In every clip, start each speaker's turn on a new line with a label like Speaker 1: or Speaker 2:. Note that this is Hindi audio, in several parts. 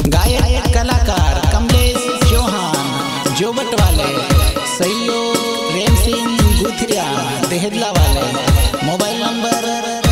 Speaker 1: गायक कलाकार कमलेश चौहान जोबट वाले, सहयोग प्रेम सिंह गुथरिया देहदला वाले। मोबाइल नंबर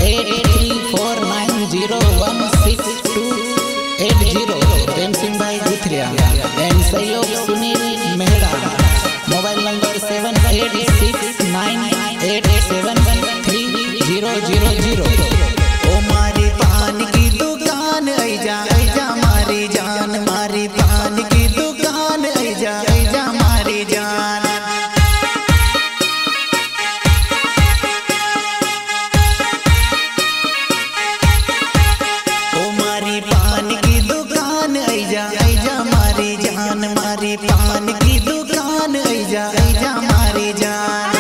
Speaker 1: 8349016280 प्रेम सिंह भाई गुथरिया एंड सहयोग सुनील मेहरा। Mobile number 7867873000।
Speaker 2: ओ मारी पान की दुकान ऐजा ऐजा मारी जान, मारी पान की दुकान ऐजा ऐजा मारी जान। ओ मारी पान की दुकान ऐजा ऐजा मारी जान, मारी पान की दुकान ऐजा ऐजा मारी जान।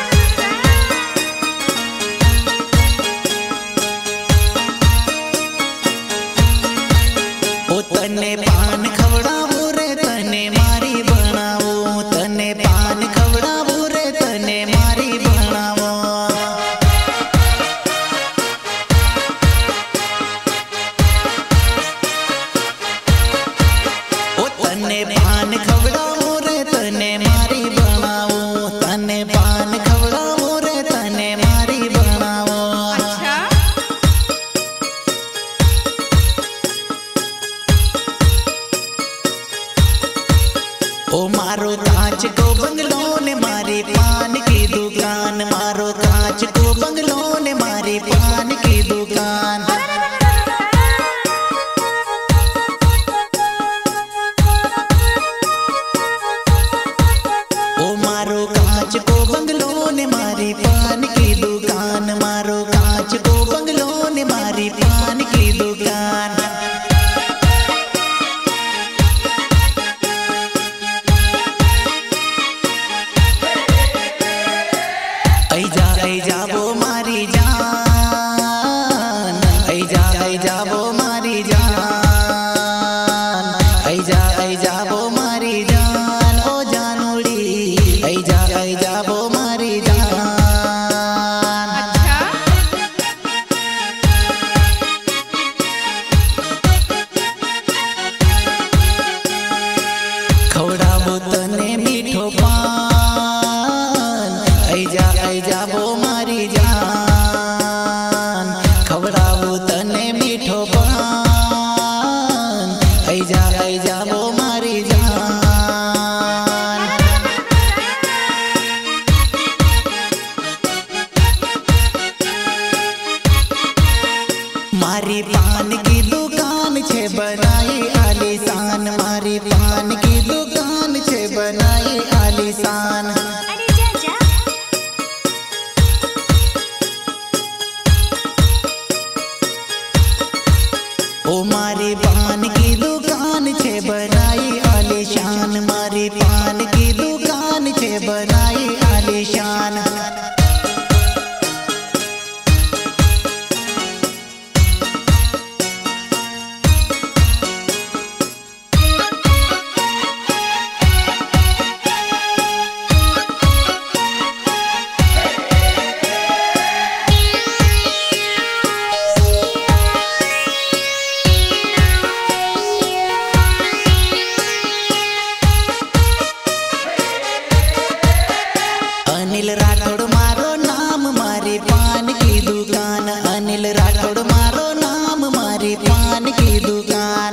Speaker 2: ओ तने पान खवड़ावू रे तने मारी बनावो, तने पान खवड़ावू रे तने मारी बनावो। ओ तने पान खवड़ावू रे तने मारी बनावो, तने पान खवड़ावू रे तने मारी बनावो। ओ मारो कांच को बंगलो ने मारी पान की दुकान, मारो कांच को बंगलो ने मारी पान की दुकान। ओ मारो कांच को बंगलो ने मारी पान की दुकान, मारो कांच को बंगलो ने मारी पान की दुकान। ऐजा ऐजा वो मारी जान, ऐजा ऐजा वो मारी जान, ऐजा ऐजा वो मारी जान। ओ जानूड़ी ऐजा ऐजा वो मारी जान। खवड़ावो तने मीठो पान, ऐजा ऐजा वो मारी जान। खवड़ावो तने मीठो पान, ऐजा ऐजा वो मारी जान। मारी पान की दुकान छे बनाई आलीशान, मारी पान की दुकान छे बनाई आलीशान। ओ मारी पान की दुकान छे बनाई आलीशान, मारी पान की दुकान छे बनाई आलीशान। अनिल राठौड़ मारो नाम मारी पान की दुकान, अनिल राठौड़ मारो नाम मारी पान की दुकान।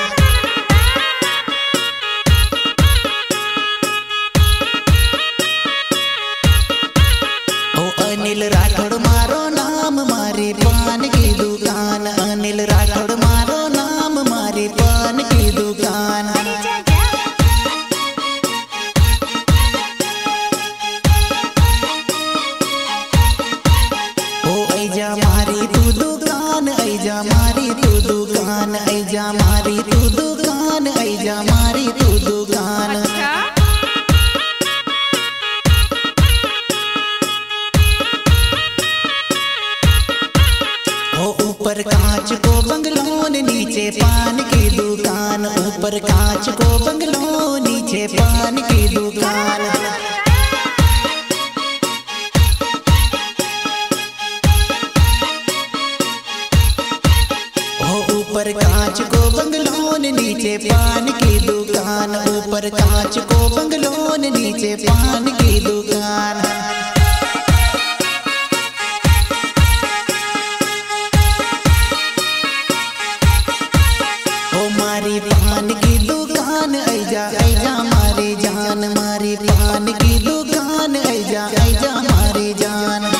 Speaker 2: ओ अनिल राठौड़ मारो नाम मारी पान की दुकान, अनिल राठौड़ मारो नाम मारी पान की दुकान। ऐजा मारी तू दुकान, ऐजा मारी तू दुकान, ऐजा मारी तू दुकान, ऐजा मारी तू दुकान। ओ ऊपर कांच को बंगलो ने नीचे पान की दुकान, ऊपर कांच को बंगलो नीचे पान की दुकान। ऊपर कांच को बंगलो नीचे पान की दुकान, ऊपर कांच को बंगलोन, नीचे पान की दुकान। ओ मारी पान की दुकान, ऐजा ऐजा मारी जान, मारी पान की दुकान, ऐजा ऐजा मारी जान।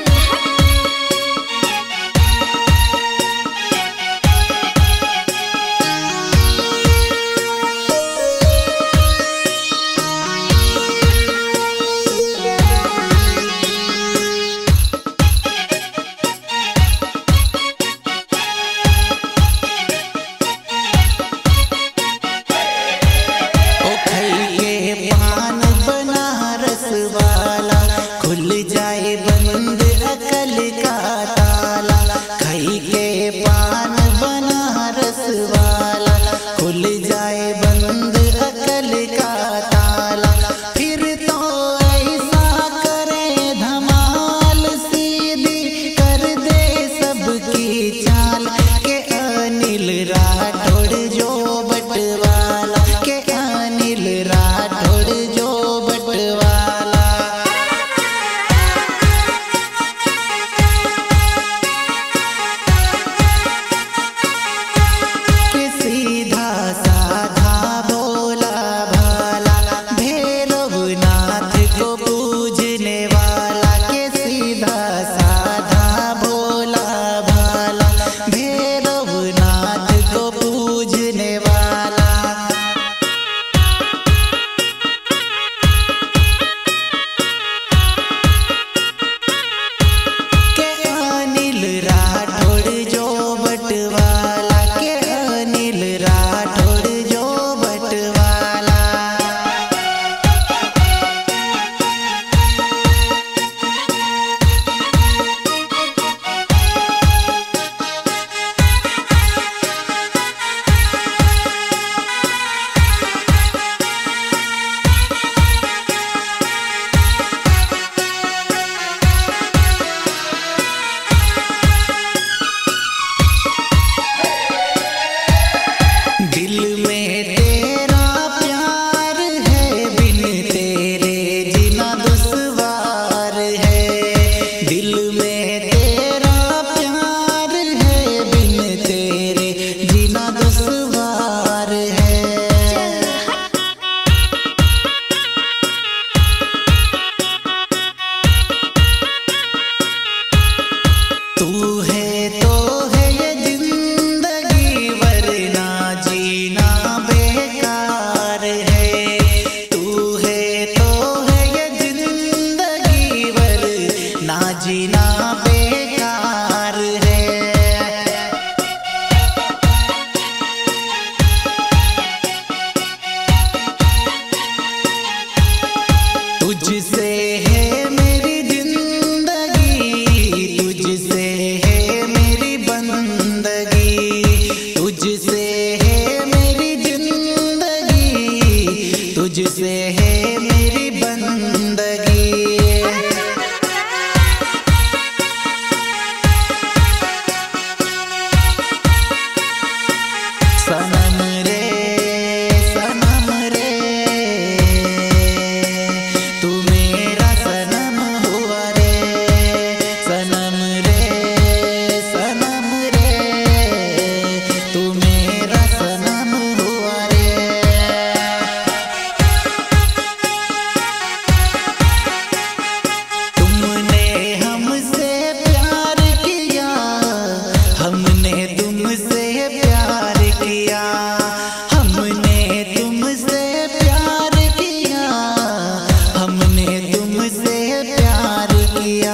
Speaker 2: तुझसे है मेरी बंदगी। सनम रे सनम रे तू मेरा सनम हुआ रे, सनम रे सनम रे तू मेरा सनम हुआ रे। तुमने हमसे प्यार किया, हमने तुमसे प्यार किया, हमने तुमसे प्यार किया, हमने तुमसे प्यार किया।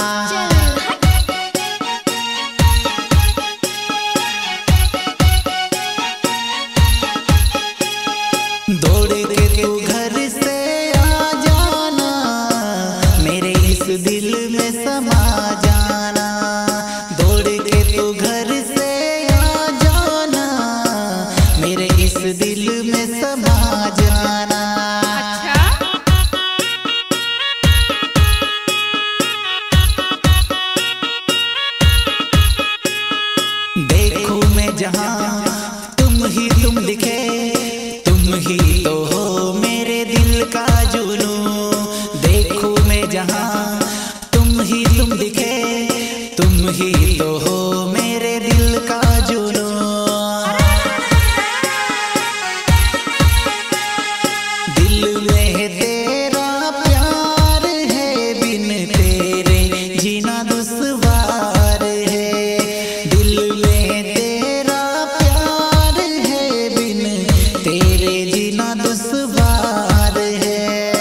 Speaker 2: दौड़ के तू घर से आ जाना, मेरे इस दिल में समा जाना। दौड़ के तू घर से आ जाना, मेरे इस दिल में समा जाना। देखूं मैं जहां तुम ही तुम दिखे, तुम ही तो हो मेरे दिल का जुनून। देखूं मैं जहां तुम दिखे, तुम ही तो हो मेरे दिल का जुनून। दिल में तेरा प्यार है, बिन तेरे जीना दुश्वार है। दिल में तेरा प्यार है, बिन तेरे जीना दुश्वार है।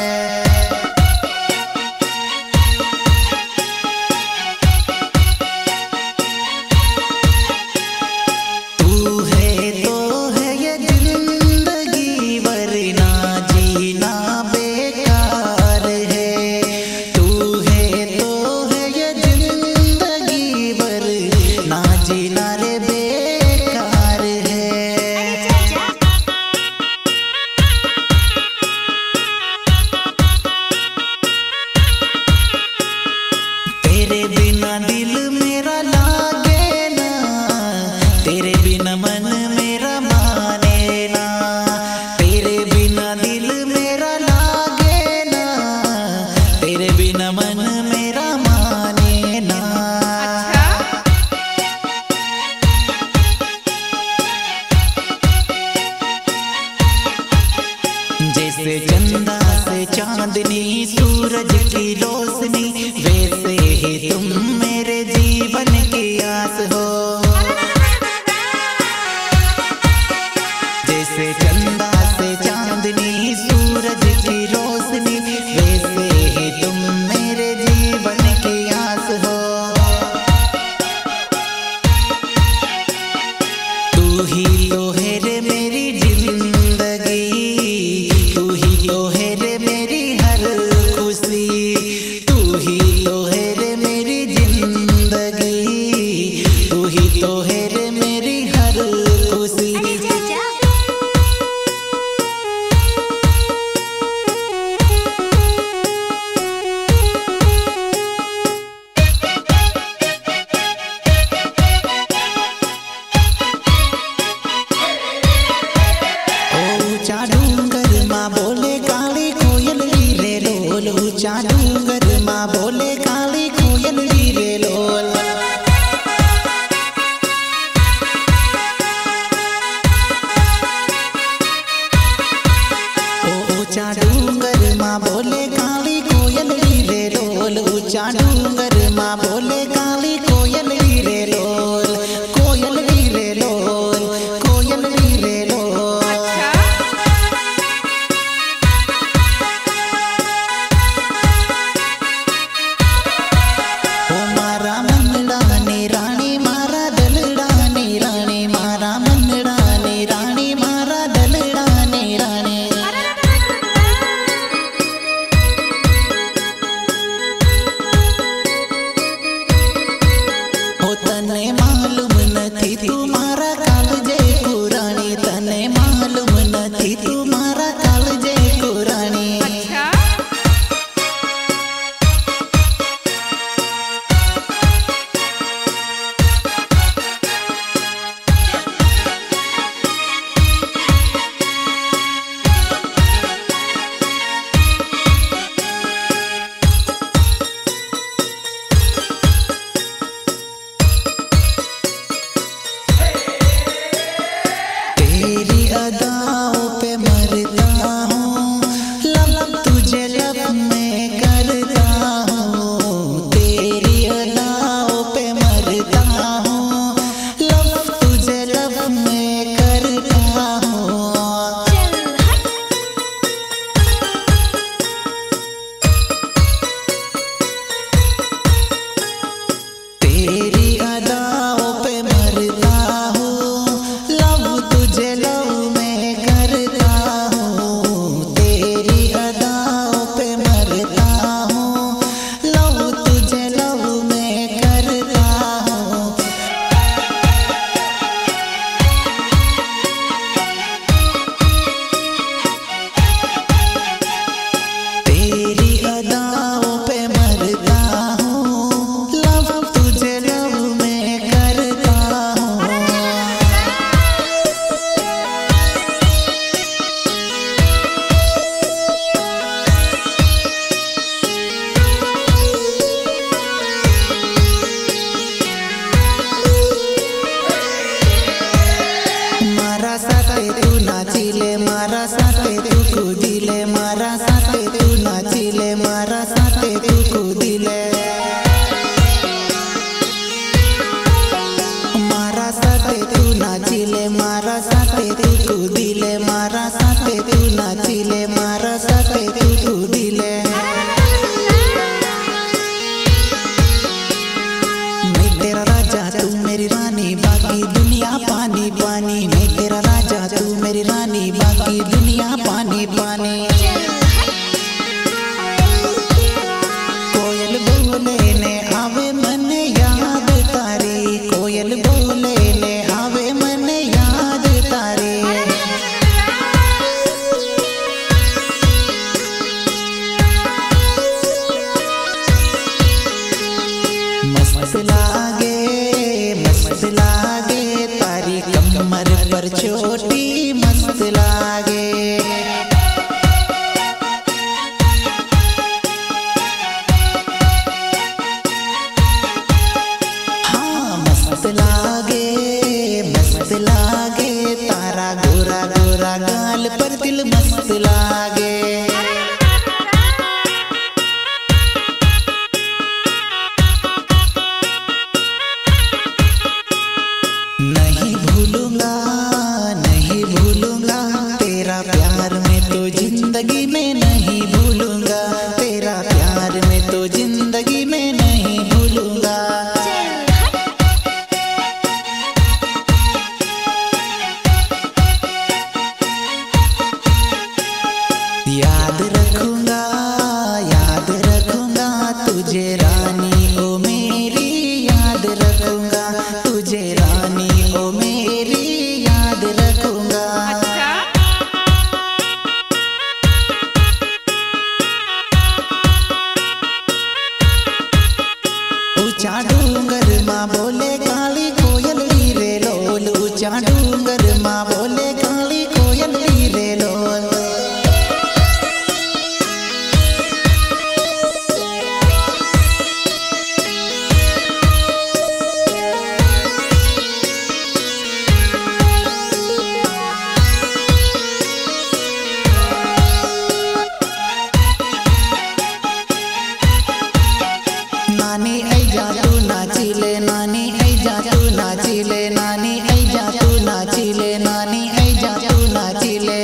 Speaker 2: तेरे बिना दिल मेरा लागे ना, तेरे बिना मन मेरा माने ना। तेरे बिना दिल मेरा लागे ना, तेरे बिना मन मेरा माने ना। जैसे चंदा से चांदनी, सूरज की रोशनी, वैसे ही तुम मेरे जीवन की आस हो। जैसे चंदा से चांदनी, सूरज की रोशनी, वैसे ही तुम मेरे जीवन की आस हो। तू ही तो है रे मेरी जिंदगी, तू ही तो है रे मेरी हर खुशी। तू ही तो है रे मेरी जिंदगी, तू ही तो है रे मेरी हर खुशी। ऊंचा डूंगर माँ बोले काली कोयल रे लोल, ऊंचा डूंगर माँ बोले काली कोयल रे लोल। ऊंचा डूंगर माँ बोले काली कोयल रे लोल, ऊंचा डूंगर माँ बोले काली कोयल रे लोल। कोयल रे लोल, कोयल रे लोल। मारा मनडानी रानी, मारा दलडानी रानी, मारा मनडानी रानी, मारा दलडानी रानी। साथे तू नाचिले मारा साथे तू कूदिले मारा साथे तू नाचिले मारा साथे तू कूदिले मारा साथे तू नाचिले मारा साथे तू कूदिले मारा साथे तू नाचिले मारा साथे तू कूदिले मैं तेरा राजा तू मेरी रानी बाकी दुनिया पानी पानी मैं तेरा राजा तू मेरी रानी बाकी दुनिया पानी पानी कोयल बोले ने आवे मन याद तारी कोयल बोले ने आवे मन याद तारी मस्त लागे तारी कमर पर चोटी मस्त लागे हाँ मस्त लागे तारा गोरा गोरा गाल पर दिल मस्त लागे नहीं भूलूंगा तेरा प्यार में तो जिंदगी में नहीं भूलूंगा तेरा प्यार में तो जिंदगी में नहीं भूलूंगा याद रखूंगा तुझे रानी ओ मेरी याद रखूंगा तुझे रानी ओ मेरी याद रखूंगा ऊंचा डूंगर माँ बोले काली कोयल रे लोल ऊंचा डूंगर माँ बोले काली कोयल रे लोल नानी आई जा तू नाचिले नानी आई जा तू नाचिले नानी आई जा तू नाचिले नानी आई जा तू नाचिले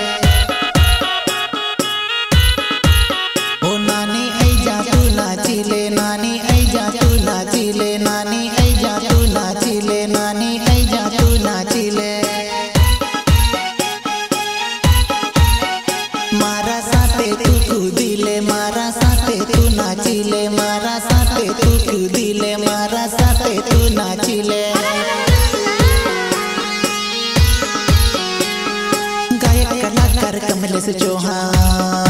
Speaker 2: ओ नानी आई जा तू नाचिले नानी आई जा तू नाचिले नानी आई जा तू नाचिले नानी आई जा तू नाचिले मारा साथे तू कूदिले मारा साथे तू नाचिले मारा साथे तू कूदिले मारा साथे तू नाचिले गायक कलाकार कमलेश चौहान।